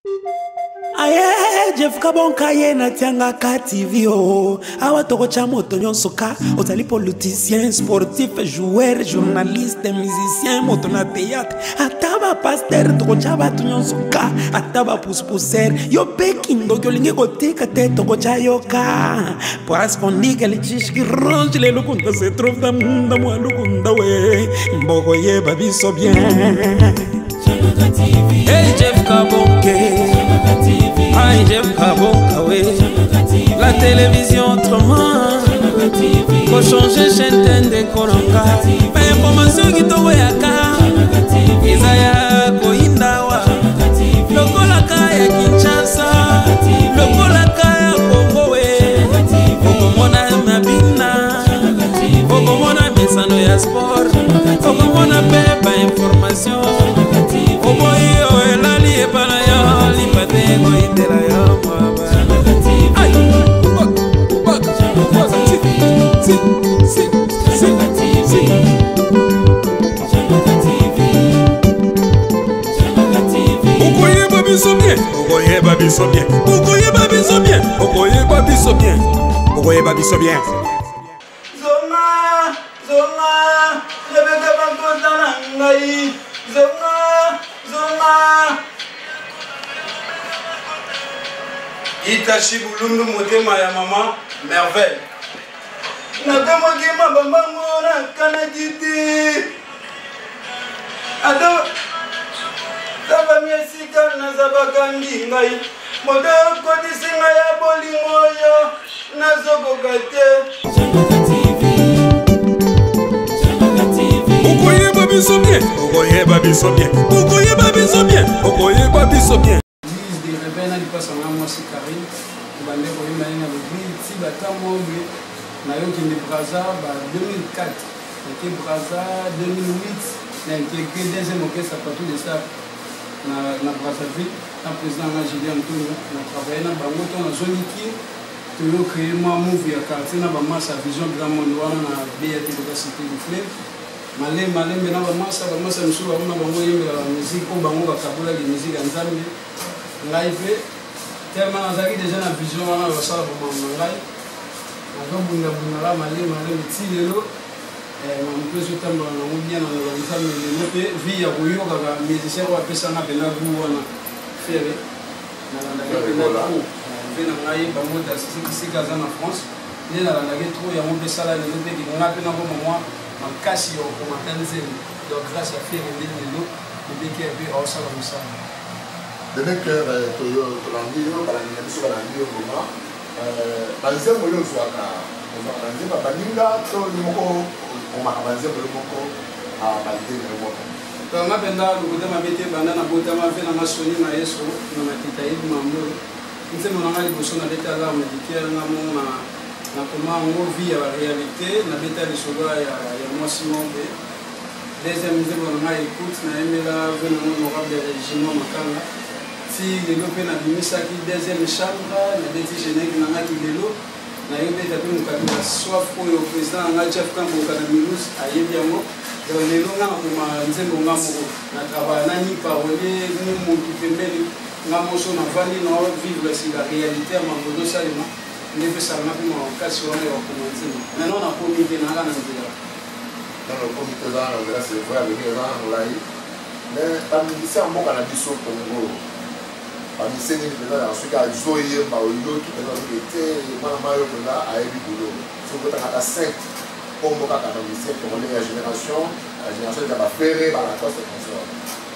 Aye, Jeff Kabonka ye na tianga ka TV o. Awa toko cha moto nyonsoka. Ozali politicien, sportif, joueur, journaliste, musicien, moto na théâtre. Ataba pasteur toko cha batu nyonsoka. Ataba pousser. Yo pekindo kyo linge kotika te toko cha yoka. Parce qu'on dit que les chiches qui rongent les lukunda se trouvent dans le monde moi lukunda we. Mboko ye babiso bien. Hey Jeff Kabonka. Hey Jeff Kabonka, oui. La télévision autrement. Faut changer chaîne de Kolonga. Mais information qui te voit à Isaya Koindawa. Le Kolaka ya Kinshasa. Le Kolaka ya Kongo. Okomona Mabina. Okomona Mesano ya sport. Okomona Pepa information. Omoyo elali epana ya lipate koitela ya mama. Ay, Okoye babiso bien, okoye babiso bien, okoye babiso bien, okoye babiso bien, okoye babiso bien. Zonga, zonga, lebeka bakota na ngai. Zonga, zonga. Itachi bulundu motema ya mama merveille. Nakamokima babango na kanaditi. Ado taba miesika na zabakandi ngai. Moto kodisi ngai ya bolingo yo nazokoka te. Okoye babiso bien, okoye babiso bien, okoye babiso bien, okoye babiso bien. Na yo kende Braza ba 2004 et Braza 2008 na intégré deuxième orchestre partout de ça na Brazzaville na président na Julien Antonio na travaillé na bango to na zone qui to yo créer moi movie ya quartier na ba massa vision grand monde wana na BAT de cité du fleuve malé na ba massa miso ba na bango yemela la musique ko bango ba kabula de musique en Zambie live tellement nazaki déjà na vision wana ba sala ba ngai. Bunga la malé tilelo mpeso tamba na mobia na banza melelo pe vi ya koyoka ba musicien ko apesa na pena buwa na fere na landaka pena ko pena ngai ba moda sika za na France ne na landaka trop ya mo pesa la lelo pe ki nga pena ko moi makasi yo ko matanze donc grâce à fere lelo pe ki pe au sala musa de cœur to yo to landi yo ba ni biso ba landi yo vraiment banzembo yo zwaka banzembo baninga to limoko omaka banzembo limoko balide limoko to ngapenda lukuta mabete banda na bota mafe na masoni na yeso na matita yidu mambo nzembo na ngali boso na beta la medikia ngamo na koma ngo vie ya réalité na beta de soga ya mwasi ngombe deuxième nzembo na ngai écoute na emela vena honorable régiment makanga si lelo pe na bimisaki deuxième chambre na beti générique na ngaki lelo na yo beta pe mokati na soif oyo président nga Jeff Kabonka na Minus ayebi yango donc lelo nga na koma nzembo nga moko na travail na ni parole ni motu pembeni nga moso na vandi na vivre si la réalité ya mangodo salema nde pesaka na pe makasi wana ya koma nzembo maintenant na komi te na nga na nzela dans le comité za na nzela c'est vrai avec eza na molai mais bamisien mboka na biso Congo bamiseni mpena ya soki azoyemba oyoki mpena soki ete mwana mayo mpena ayebi bulo soki otangaka 5 kombo kaka bamisien congolais ya génération eza bafere balacoste consort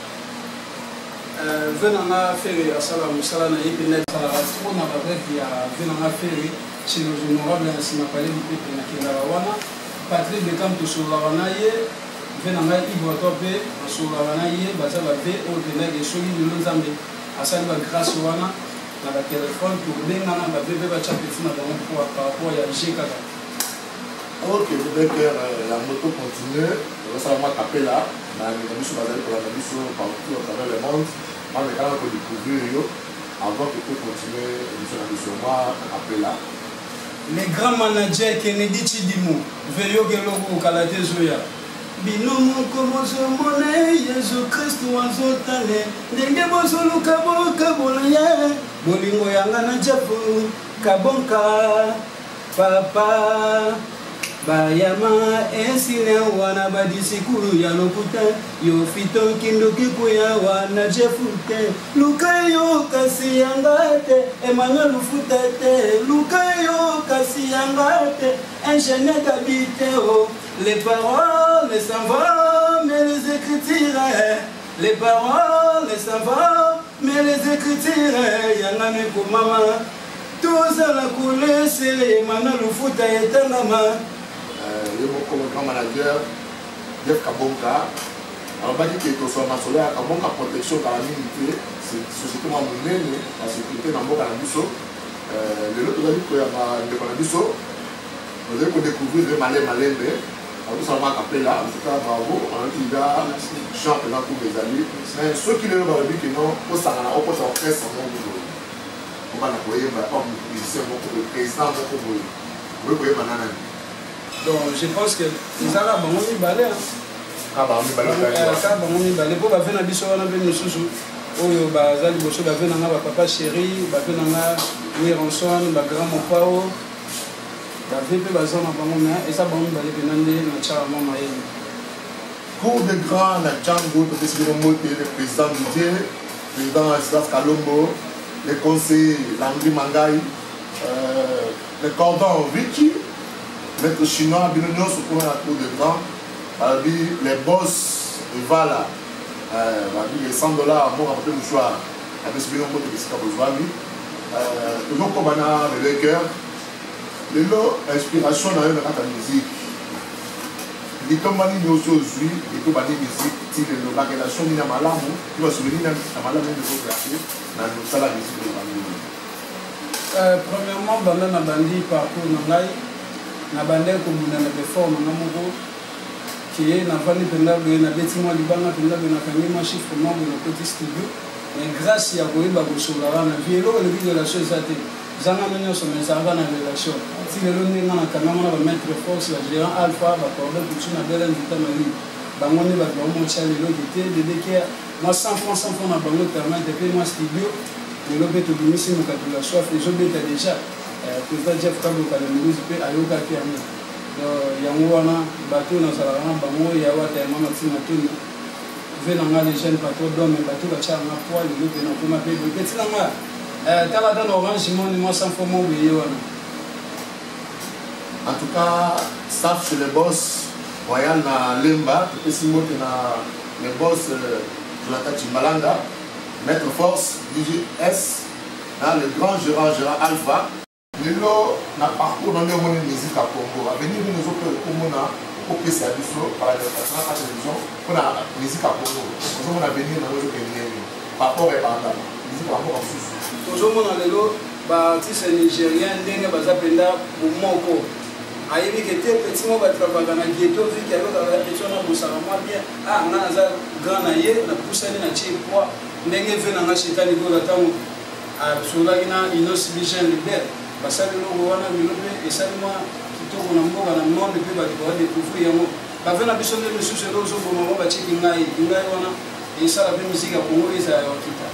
venanga fere asala mosala na ye mpena esalaka tro na babref ya venanga fere chez nos honorable na nsima palais du peuple na kendaka wana Patrick Bekam tosololaka na ye venanga ivoato mpe basololaka na ye baza babe oyo mpendaki soki lelo nzambe asali ba grâce wana na ba téléphone pour bengana ba bébé ba chapeti na bango pour par rapport ya G kaka. OK, le cœur la moto continue, on va ma capella na biso bazali pour la biso partout à travers le monde. On est quand même pour découvrir yo avant que peut continuer sur la mission moi capella. Les grands managers Kennedy Chidimo, Veyo Geloko Kalate Zoya. Binomo komozo mone Yesu Kristo azotale ndenge bozoluka boka bola bolingo yanga na Jefu kabonka papa bayama esile wana badisikulu ya lokuta yo fito kindo kikuya wana Jefute luka yo kasi yangate Emmanuel Lufutate luka yo kasi yangate ingénieur d'habiteo les paroles s'en vont mais les écritures les paroles s'en vont mais les écritures yangane kumama tous à la coulée c'est Emmanuel Lufutate etangama comme grand manager, Jeff Kabonka. Alors, on va dire que sur ma solaire, Kabonka protection par la milité, c'est société monnaie, la sécurité dans le Canabiso. Le lot de Canabiso, vous avez découvert le malais, on s'en va appeler là, en tout cas, bravo, on a dit là, chante dans tous les amis. Mais ceux qui le ont dit que non, on s'en a fait son nom. On va l'appeler, comme musicien, le président, vous voyez maintenant. Donc je pense que les Arabes ont mis balai. Pour la fin de l'histoire, on a vu nos sous. Oyo bazali boso ba vena nga papa chéri ba vena nga Wironson ba grand mopao ba vepe bazona bango mais et ça bango balé benande na cha mama yeli. Cours de grand na Django de le président Didier, le président Silas Kalombo, les conseillers Landry Mangai, le cordon Vicky, maître chinois, Binono, ce qu'on a tout de grand, les boss de Vala, les $100 à mon rappel du soir, avec ce Binono de Sikabozwami, toujours comme on a le cœur, les lots, inspiration dans la musique. Les tombani nous aujourd'hui, les tombani musique, la relation de Malamu, qui va se venir à Malamu de Rographie, dans le salon de musique de Malamu. Premièrement, banda na bandi parcours na ngai na bande ko muna na perform na moko qui est na vali penda na betima libanga penda na kangima chiffre nombre na petit studio et grâce à koyeba ko solara na vielo le video de la chose ate zanga menyo so mezanga na relation si le londe na kanama na mettre force la gérant alpha ba problème tout na bela nditamali bangone ba ba mo chale lo kité de que moi 100 francs na bango permettre de moi studio le lobby de l'union de la soif, les hommes étaient déjà. Le président Jeff Kabonka de Mulhouse peut aller au café à nous. Il y a un bateau dans Salaran, Bango, il y a un maximum de tout. Venant les jeunes patrons d'hommes, les bateaux, il y a un poids, le lobby n'a pas payé. Petit lama, t'as la orange, moi sans forme, en tout cas, staff chez les boss, Royal na Lemba, et si moi les boss de la Tachimbalanga. Maître Force, DGS, le grand gérant Alpha, Lilo n'a parcours dans le monde de musique à Congo. À venir nous autres comme on a au PCABISO par la télévision, on a musique à Congo. Nous avons venir dans notre pays. Par rapport à la musique à Congo. Nous avons Lilo, artiste nigérien, Ndenge Bazapenda, Boumoko. Ayebi que tes petits mots va travailler dans la ghetto, vu qu'il y avait la question de Boussarama bien. Ah, on a un grand aïe, on a poussé dans le poids. Ndenge vena nga shetani gola tamu absolagina inosibishan libere basali no wana milobe esalima kitoko na mboga na monde pe ba découvrir yango bavena biso nde mesusu ezo boma ba chiki ngai wana esala pe musique ya Congo eza ya kita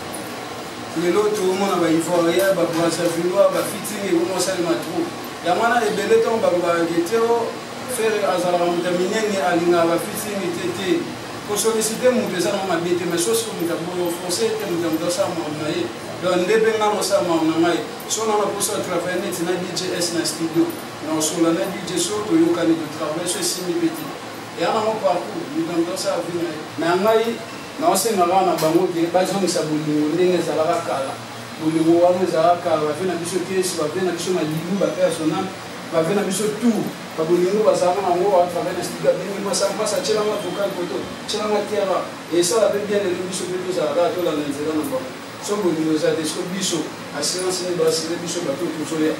lelo to mona ba ivoirien ba brazzaville ba fitting et comment ça le matro ya mana ebele to ba geteo faire azala mutaminene alinga ba fitting tete pour solliciter mon désir dans ma vie, mais chose comme tu as forcé, tu as dit ça, mon ami. Donc, on dépend de ça, mon ami. Si on a pour ça travailler, tu as DJS dans le studio. On a sur la DJ show, tu as eu de travailler sur 6 000 petits. Et on a mon parcours, nous avons ça à venir. Mais on a eu, on a aussi un bango qui est basé sur sa boulot, on est à la kala. Boulot, on est à la kala, on a fait un biseau qui est, on a fait un biseau ma ligne, on a fait un on a fait un biseau tout. Babulingo basama na ngo à travers les studios bingi masamba sa chela ma vocal photo chela ma terra et ça la bien les biso biso ça là to la nzela na ba so bolingo za de so biso assurance ne ba se biso ba to tout soya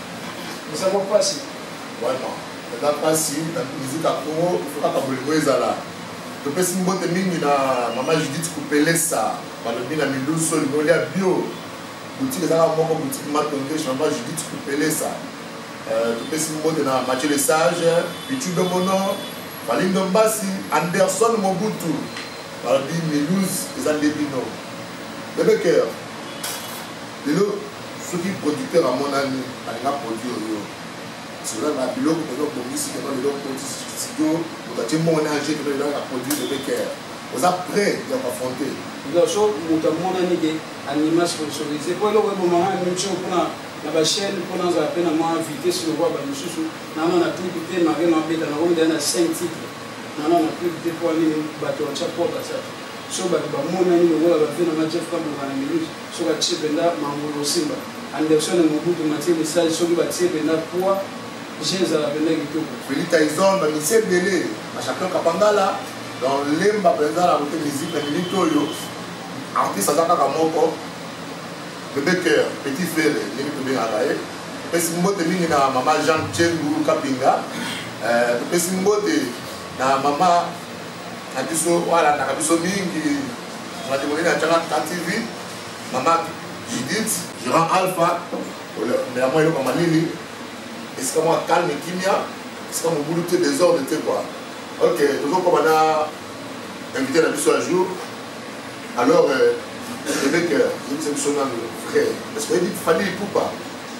ça va passer vraiment ça va passer la musique à Congo il faut pas bolingo ezala to pesi mbote mingi na mama Judith Kupelesa ba le bien na Mulhouse so le bio boutique za moko boutique matonge mama Judith Kupelesa tout ce monde na Mathieu Le Sage, Pichu Domono, Valim Dombasi, Anderson Mobutu, Balbi Mulhouse, les Andebino. Le Becker, lelo soki producteur à mon ami alinga produire cela na biloko ko bongisi ko lelo ko studio ko tie mon âge que lelo a produire de Becker vous êtes prêt à affronter donc so muta mon ami ke anima sponsorisé pour le moment même chose pour na ba chaîne pour nous appeler na moi invité sur le roi ba mususu na na plus que Marie na beta na on na 5 titres na na plus que pour aller bato cha pour ça so ba mon ami le roi ba vina na Jeff Kambo na minute so ba chipenda mangolo simba Anderson Mobutu Mathieu message so ba chipenda pour j'ai la benda kitoko Félix Tyson ba mise belé à chacun kapangala dans lemba penza la côté musique na minute oyo artiste azaka kamoko Becker, petit frère, il est bien arrêté. Petit mbote mingi na maman Jean Tchengu Kapinga. Petit mbote na maman Abiso wala na Abiso mingi. On a démolé na Chana TV. Maman Judith, Gérard Alpha. Mais à moi il est comme Lili. Est-ce que moi calme kimia? Est-ce que mon boulot est désordre tu quoi? Ok, toujours comme on a invité la Abiso un jour. Alors le Becker, il s'est sonné frère. Est-ce qu'il dit famille ou pas?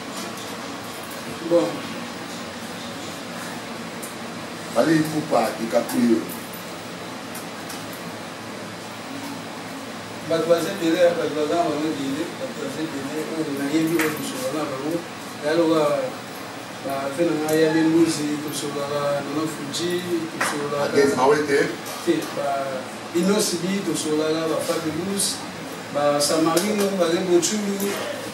Bon. Famille ou pas, il a pris. Batwaze Bélé, Batwaze Maman Bélé, Batwaze Bélé, on a eu du sur la balou. Alors, fait un aïe de musique, sur la Fuji, sur la. Qu'est-ce que tu Innocibi, sur la Fabulous. Samarino, Bochulu,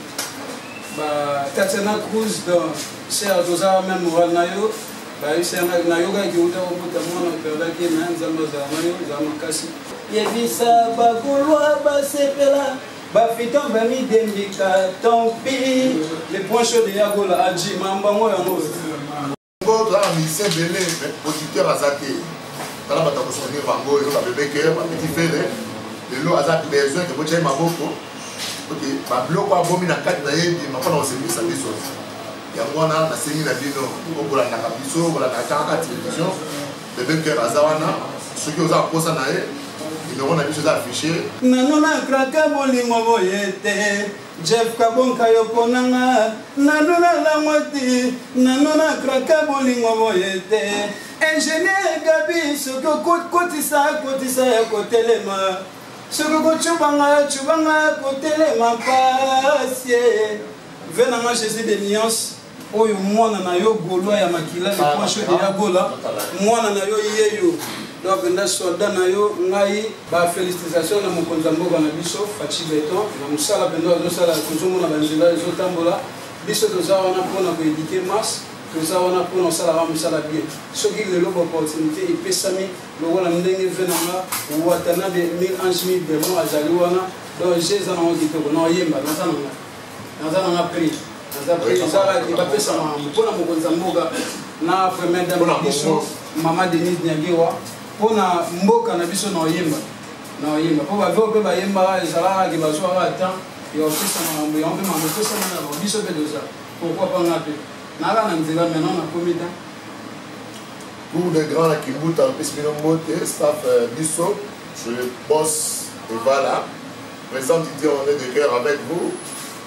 Tatiana Cruz, c'est à Dosa même Moral Nayo, c'est un Nayoga qui est au bout de moi, qui est un Zamayo, Zamakasi. Yevisa, Bagoloa, Basepela, Bafiton, Bami Dembika, tant pis, les points chauds de Yagola, Adji, Mamba, moi, en haut. Là, Michel Belé, producteur à Zate. Dans la bataille de son Vango, il y a un Becker, un petit frère. Lelo aza besoin que vous ayez ma boko. Ok, ma bloc a bomi na carte na yebi, ma pas dans service à biso. Ya mwana na semi na bino, ko la na biso, ko la na kaka télévision. Le Becker azawana, ceux qui osent posa na ye, ils n'auront pas chose affiché. Nanona kraka bolingo boyete. Jeff Kabonka yoponanga, nanona la moti, nanona kraka bolingo boyete. Ingénieur Gabi, ce que kotisa ya kotelema. Soko chubanga kotele mapasye venanga Jésus de nuances oyo mwana na yo golwa ya makila le poincho de ya gola mwana na yo yeyo donc na soldat na yo ngai ba félicitations na mokonza mboka na biso Fachi Beton na musala pendo zo sala kuzumu na banzela zo tambola biso toza wana pona ko éduquer masse toza wana pona sala ba musala bien soki le lobo opportunité et pesami le wala ndenge venanga watana de 1000 anges 1000 démons azali wana donc j'ai ça na kitoko na yemba na na prix na prix ça va pesa mpona mokonza mboka na première dame biso mama Denise Nyagiwa pona mboka na biso na yemba po ba vo pe ba yemba ezala ki bazwa ata yo pesa na mbo yo pe mama pesa na biso pe doza pourquoi pas na pe na na nzela maintenant na comité. Pour les grands qui boutent en Pesminomote, staff Bisso, je le boss et voilà. Présent Didier, on est de cœur avec vous.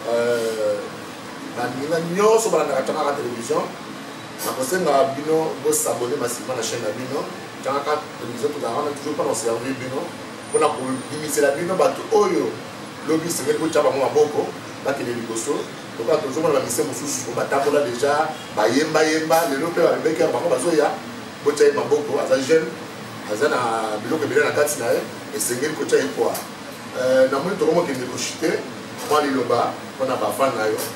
Nous sommes à la télévision. Après, nous avons s'abonner massivement à la chaîne Bino. Nous avons toujours pas dans le service Bino. On a pour limiter la Bino, Oyo, lobby, c'est le Chaba Maboko, Bakele Ligoso. Donc, toujours la mission sous Batabola déjà, Bayemba, le Lopé, avec Becker, Bazoya. Kocha maboko aza jeune aza na biloko ebele na kati na ye esengeli kocha ye kwa namoni tokomokende kochite mwa liloba mpona bafan na yo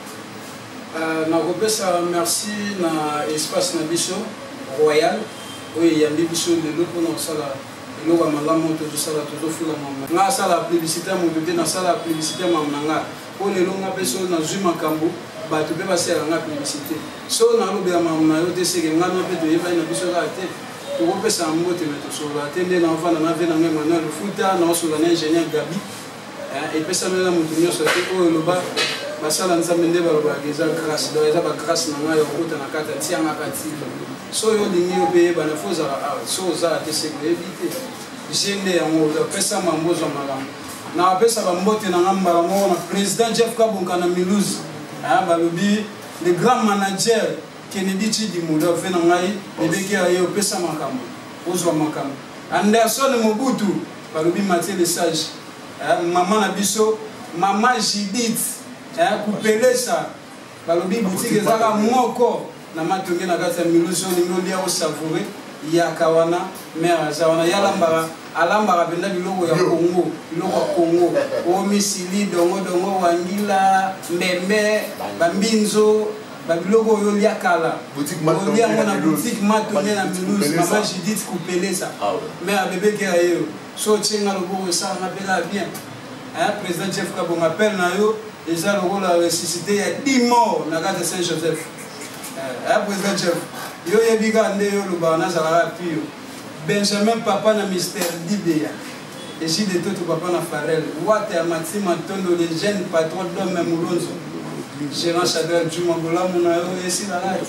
nakopesa merci na espace na biso royal oyo eyambi biso lelo mpona kosala eloko ya malamu tozosala tozofula mama nga asala publicité ya moto te nasala publicité ya mama na nga mpo lelo nga mpe so nazwi makambo bato mpe basalaka nga publicité so nalobela mamu na yo te seke nga na mpe toyebani na biso kaka te tokopesa mbote me tosolola te nde naofanda na ve na ngai Manuel Futa naosola na ingénieur Gabi epesami na moto nyonso te oyo loba basala nzambe nde balobaka eza grâce donc eza bagrâce na ngai ya kokota na kati atianga kati so oyo olingi yo mpe yebana fo ozala awa so ozala te seke oyebi te je nde yango opesa mambo ozwa malamu na apesa bambote na ngamba bango na président Jeff Kabonka na Milouze balobi le grand manager Kennedy Chidimoulo fait na ngai bebeki ayo pesa makambo ozwa makambo Anderson Mobutu balobi Mathieu le Sage maman na biso maman Judith kupelesa balobi boutique ezaka moko na matonge na kati ya Milouze olingo lia osavoure yakawana mère azawana yalambara alambara benda biloko ya Congo biloko ya Congo o misili dongo wangila mbembe bambinzo babiloko oyo lia kala olia ngona boutique matonge na Milouze maman Judith kupelesa mère bébé ki ayo so tchenga loboko ça on appelle bien président Jeff Kabonga appelle na yo déjà le rôle à ressusciter il y a 10 morts dans la carte de Saint-Joseph. Président Jeff, yo yebiga nde yo lubana zala pio. Benjamin papa na mystère d'Ibéa. Et si de tout papa na Farel. Wate à Maxime Antondo les jeunes patrons d'homme Moulonzo. Gérant Chadel Jumangola mona yo ici là là.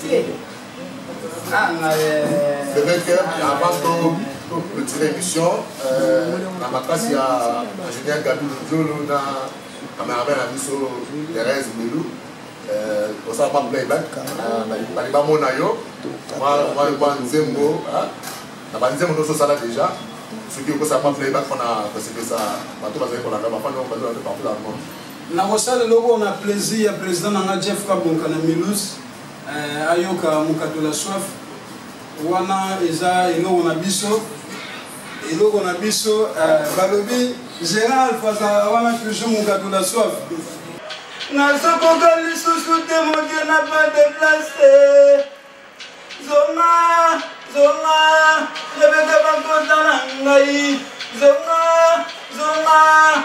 C'est vrai que avant de tirer l'émission, dans ma classe il y a ingénieur Gadou Zolo na caméraman à Misso Thérèse Melou. On s'en va playback. On va mona yo. On va nzembo. Na banzembo no so sala déjà. Ce qui est ça pas playback on a parce que ça bateau va pour la gaba pas non partout dans le monde. Na osala logo on a plaisir président na Jeff Kabonka na Milouze. Ayoka mukatola soif. Wana eza eloko na biso. Eloko na biso balobi général faza wana toujours mukatola soif. Nazokoka lisusu te mon Dieu n'a pas déplacé. Zonga, zonga, lebeka bakota na ngai. Zonga, zonga.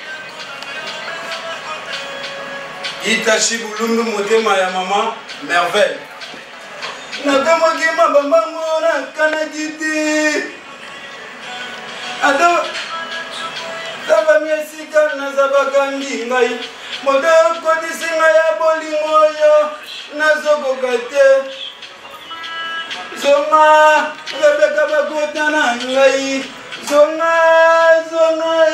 Itachi bulundu motema ya mama merveille. Nakamoki mabambango na kanaditi. Ado taba miesika nazabakangi ngai. Moto kotisi ngai ya bolingo yo nazokoka te. Zonga lebeka bakota na ngai. Zonga, zonga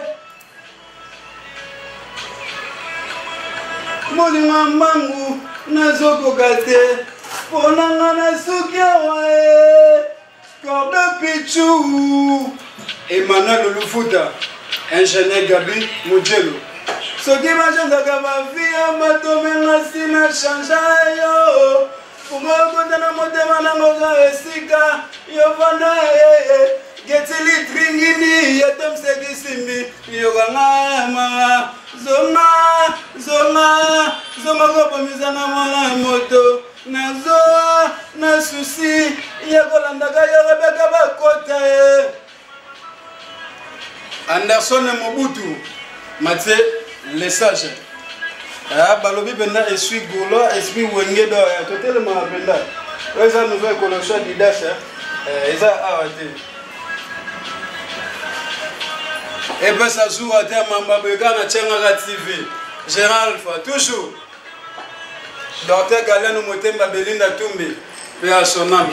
Molinga mangu nazokoka te. Ponanga na suki awa Corde Pichou Emmanuel Lufuta ingénieur Gabi Mujelo soki bachanzaka bavia bato benga sina chanja yo ukokota na motema nango za esika yo vanda getili tringini yetomseki simbi yokanga mama zonga zonga zonga kopomizana mwana moto nazoa na susi ya kolandaka ya Rebeka bakota Anderson Mobutu Mathieu le Sage balobi benda esui golo esui wenge do ya totel ma benda eza nouvelle collection d'Idas eza awate et ben ça joue à terme mamba beka na Tchanga TV Général Alpha toujours Docteur Galeno Motemba Belinda Tumbi pe à son âme.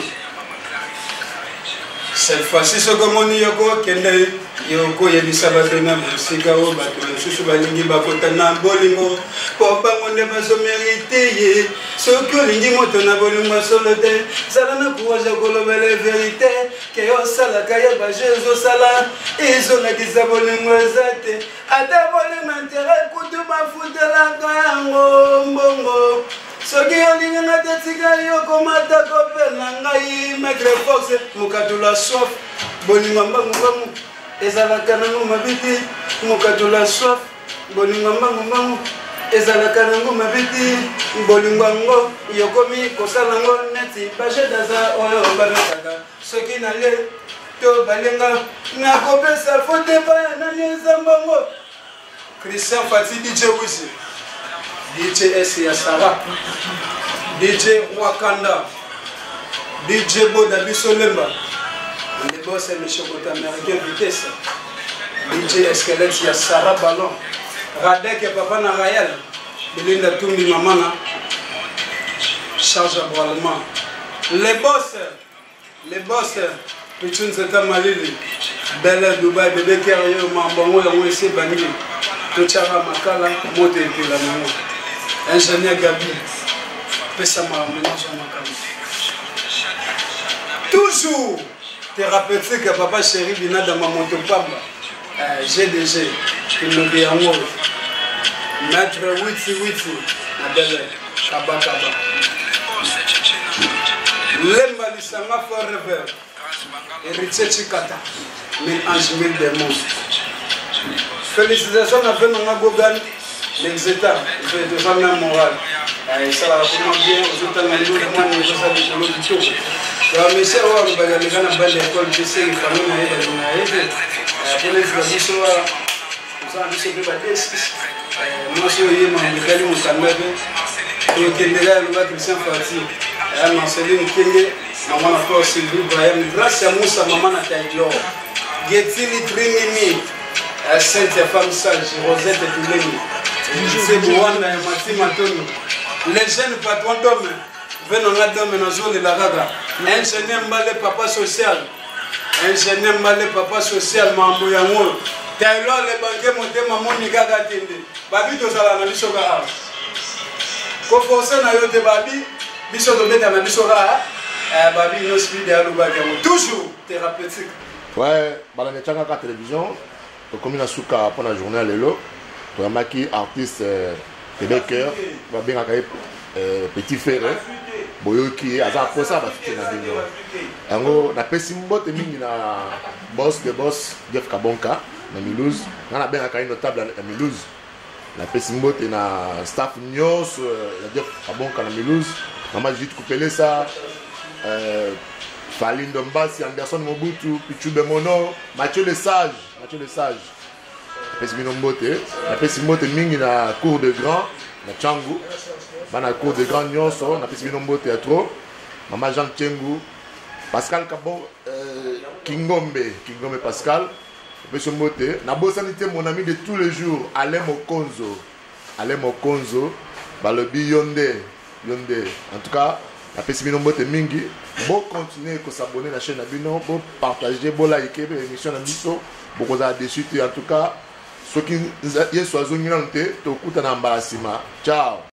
Cette fois-ci ce que yoko kende yoko yebisa batena musika o bato susu balingi bakota na bolingo po bangonde bazo mérité ye soki olingi moto na bolingo solo te sala na courage kolobela vérité ke osalaka ya bajezo sala ezolakisa bolingo eza te ata bolingo intérêt kutu bafutelaka yango mbongo soki olingi nga te tika yo komata kopela ngai Maître Fox mokatola soif bolingo mbangu ezalaka nango mabiti mokatola soif bolingo mbangu ezalaka nango mabiti bolingo yango yokomi kosala ngo neti bajedaza oyo babetaka soki nale to balenga nakopesa fote baya nani eza mbongo Christian Fati DJ Wisi DJ S ya Sara DJ Wakanda DJ Boda Bisolemba le boss est le chocolat américain vitesse DJ Squelette ya Sara Ballon Radek ya papa na Rayal Belinda Tumbi mamana charge aboilement les boss Pichun Zeta Malili Belle Dubaï, bébé Kerio, Mambango, Yamouessé, Bani, Tochara Makala, Mote et la maman. Ingénieur Gabi, Pessama, ménage à Makala. Toujours thérapeutique, papa chéri, Bina dans ma montopamba. GDG, Kinobi Amour. Maître Witi, Adele, Kaba. Lemba Lissama Forever. Héritier Chikata, 1000 anges, 1000 démons. Félicitations à Venon Gogan, l'exétat, de famille morale. Et ça va comment bien, aux autres manières de moi, nous sommes des colos du tout. Alors, mais c'est vrai, nous avons une belle école, je sais, les familles, nous avons pour les traditions, nous avons dit que nous avons dit moi, je suis mon mécanisme, mon caméra, et le Kénégal, nous avons Christian Fati, et Marceline Kenge. Maman a fait aussi le Brian, grâce à Moussa, maman a taillé. Getili Trimimi, Sainte Femme Sage, Rosette Toulemi, c'est Bouana et Mati Matoni. Les jeunes patrons d'hommes, venons là d'hommes dans zone de la Raga. Ingénieur Mbale, papa social. Ingénieur Mbale, papa social, Mambo Yango. Taylor, les banquiers montés, maman Nigaga Tende. Babi, tout ça, la Nabisoga. Conforcé na yote Babi, Biso de Beta Nabisoga. Babi, nous sommes toujours thérapeutique. Ouais, dans la télévision, comme il a souka pendant la journée à l'élo, tu as marqué artiste Québécois, va bien accueillir Petit Ferré, Boyoki, Azar pour ça, va fêter la vidéo. En gros, on a fait Simbo, et na boss de boss, Jeff Kabonka, na Milouz, on a bien accueilli notable à Milouz. La Pessimbo, et na staff Nyos, Jeff Kabonka na Milouz, on a juste coupé ça. Faline Dombasi, Anderson Mobutu, Pichu Bemono, Mathieu le Sage. La Pessimbote mingi na cour de grand, na Tchangou, na cour de grand Nyonso, na Pessimbote à trop, Maman Jean Tchengou, Pascal Kabon, Kingombe Pascal, Pessimbote, na Bossanité mon ami de tous les jours, Alain Mokonzo, Balobi Yonde, en tout cas. Après, si vous avez mingi, vous continuez à s'abonner à la chaîne, vous partager, vous liker l'émission de Miso, vous avez déçu. En tout cas, ceux qui sont en train de se faire, ciao.